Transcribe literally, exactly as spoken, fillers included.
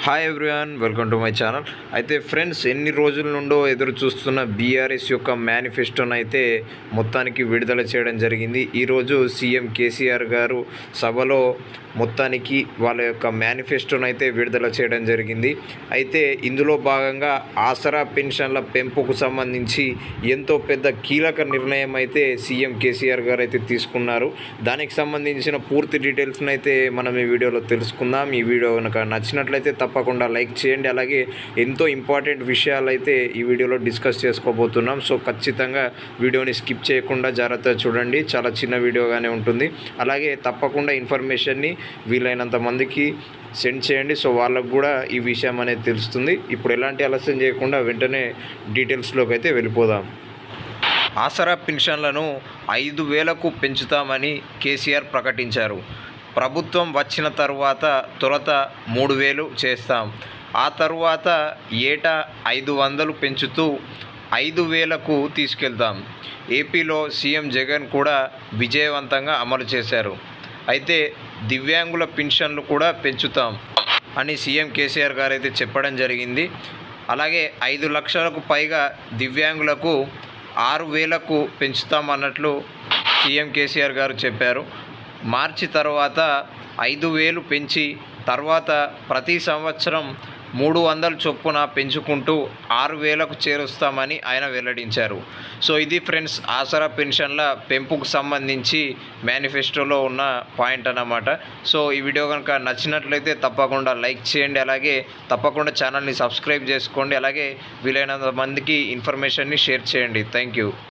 Hi everyone, welcome to my channel. అయితే friends, ఎన్ని రోజుల నుండో ఎదురు చూస్తున్న బీఆర్ఎస్ యొక్క మేనిఫెస్టోను అయితే మొత్తానికి విడుదల చేయడం జరిగింది. ఈరోజు సీఎం కేసీఆర్ గారు సభలో మొత్తానికి వాళ్ళ యొక్క మేనిఫెస్టోను అయితే విడుదల చేయడం జరిగింది. అయితే ఇందులో భాగంగా ఆసరా పెన్షన్ల పెంపుకు సంబంధించి ఎంతో పెద్ద కీలక నిర్ణయం అయితే సీఎం కేసీఆర్ గారు అయితే తీసుకున్నారు. దానికి సంబంధించిన పూర్తి డీటెయిల్స్ని అయితే మనం ఈ వీడియోలో తెలుసుకుందాం. ఈ వీడియో కనుక నచ్చినట్లయితే తప్పకుండా లైక్ చేయండి. అలాగే ఎంతో ఇంపార్టెంట్ విషయాలు అయితే ఈ వీడియోలో డిస్కస్ చేసుకోబోతున్నాం. సో ఖచ్చితంగా వీడియోని స్కిప్ చేయకుండా జాగ్రత్తగా చూడండి. చాలా చిన్న వీడియోగానే ఉంటుంది. అలాగే తప్పకుండా ఇన్ఫర్మేషన్ని వీలైనంత మందికి సెండ్ చేయండి. సో వాళ్ళకు కూడా ఈ విషయం అనేది తెలుస్తుంది. ఇప్పుడు ఎలాంటి ఆలస్యం చేయకుండా వెంటనే డీటెయిల్స్లోకి అయితే వెళ్ళిపోదాం. ఆసరా పెన్షన్లను ఐదు వేలకు పెంచుతామని కేసీఆర్ ప్రకటించారు. ప్రభుత్వం వచ్చిన తర్వాత తొలుత మూడు వేలు చేస్తాం, ఆ తర్వాత ఏటా ఐదు వందలు పెంచుతూ ఐదు వేలకు తీసుకెళ్తాం. ఏపీలో సీఎం జగన్ కూడా విజయవంతంగా అమలు చేశారు. అయితే దివ్యాంగుల పెన్షన్లు కూడా పెంచుతాం అని సీఎం కేసీఆర్ గారు అయితే చెప్పడం జరిగింది. అలాగే ఐదు లక్షలకు పైగా దివ్యాంగులకు ఆరు వేలకు పెంచుతామన్నట్లు సీఎం కేసీఆర్ గారు చెప్పారు. మార్చి తర్వాత ఐదు వేలు పెంచి తర్వాత ప్రతి సంవత్సరం మూడు వందల చొప్పున పెంచుకుంటూ ఆరు వేలకు చేరుస్తామని ఆయన వెల్లడించారు. సో ఇది ఫ్రెండ్స్, ఆసరా పెన్షన్ల పెంపుకు సంబంధించి మేనిఫెస్టోలో ఉన్న పాయింట్ అన్నమాట. సో ఈ వీడియో కనుక నచ్చినట్లయితే తప్పకుండా లైక్ చేయండి. అలాగే తప్పకుండా ఛానల్ని సబ్స్క్రైబ్ చేసుకోండి. అలాగే వీలైనంత మందికి ఇన్ఫర్మేషన్ని షేర్ చేయండి. Thank you.